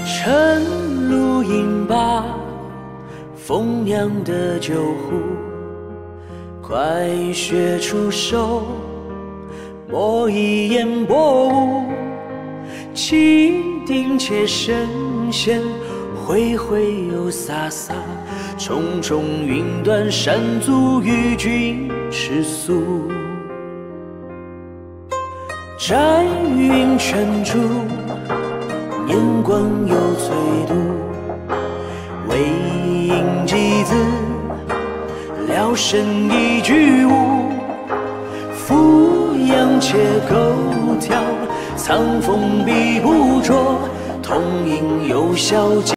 晨露饮罢风酿的酒壶，快雪出手，莫一言薄雾。气定且神闲，挥挥又洒洒，重重云端山足与君吃素。摘云泉珠，年关又醉度，唯饮几字，聊胜一句无。俯仰且构挑，苍风笔不着，同饮又笑。